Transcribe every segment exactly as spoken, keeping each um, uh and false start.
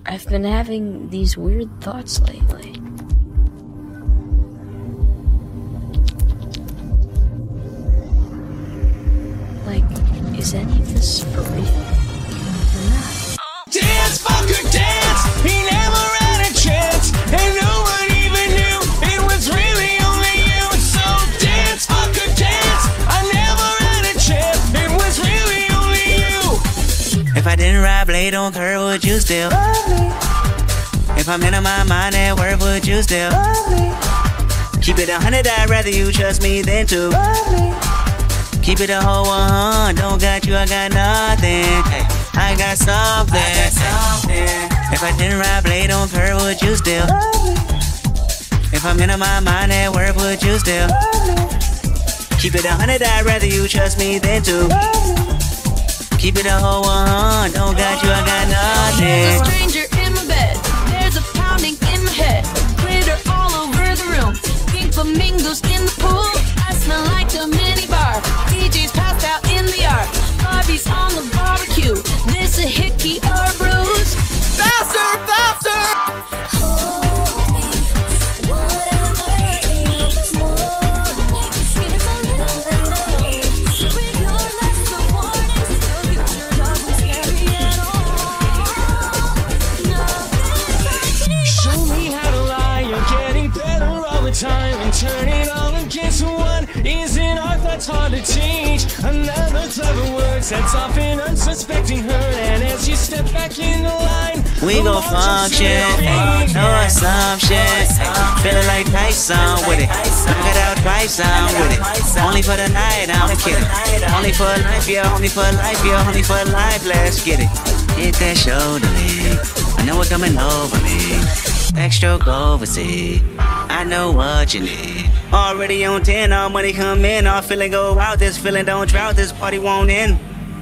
I've been having these weird thoughts lately. Like, is any of this for real? Or not? Dance, fucker, dance! He never had a chance, and no one even knew it was really only you. So dance, fucker, dance! I never had a chance, it was really only you. If I didn't ride blade on curve, would you still love me? If I'm in my mind at work, would you still love me? Keep it a hundred, I'd rather you trust me than to love me. Keep it a whole one, don't got you, I got nothing. Hey, I got something. I got something. If I didn't ride blade on curve, would you still love me? If I'm in my mind at work, would you still love me? Keep it a hundred, I'd rather you trust me than to love me. Keep it a whole one, don't got you, I got nothing. There's a stranger in my bed, there's a pounding in my head, glitter all over the room, pink flamingos in the pool. I smell like a mini bar, D J's passed out in the yard, Bobby's on the barbecue, this a hickey or a bruise. Faster, faster! Time and turn it all against one is an art that's hard to teach. Another clever word sets off an unsuspecting hurt, and as you step back in the line, we gon' function, no assumption. Feeling like Tyson with it, knock it out twice, I'm with it. Only for the night, I'm kidding. Only for life, yeah, only for life, yeah, only for life. Let's get it. Hit that shoulder lean, I know what's coming over me. Backstroke overseas, I know what you need. Already on ten, all money come in, all feeling go out. This feeling don't drought, this party won't end.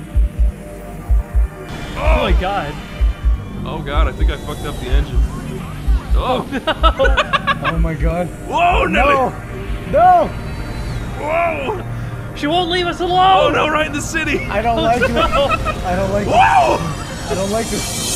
Oh my god. Oh god, I think I fucked up the engine. Oh, no. Oh my god. Whoa, no! No! Whoa! She won't leave us alone! Oh no, right in the city! I don't like it. I don't like it. Whoa! I don't like this.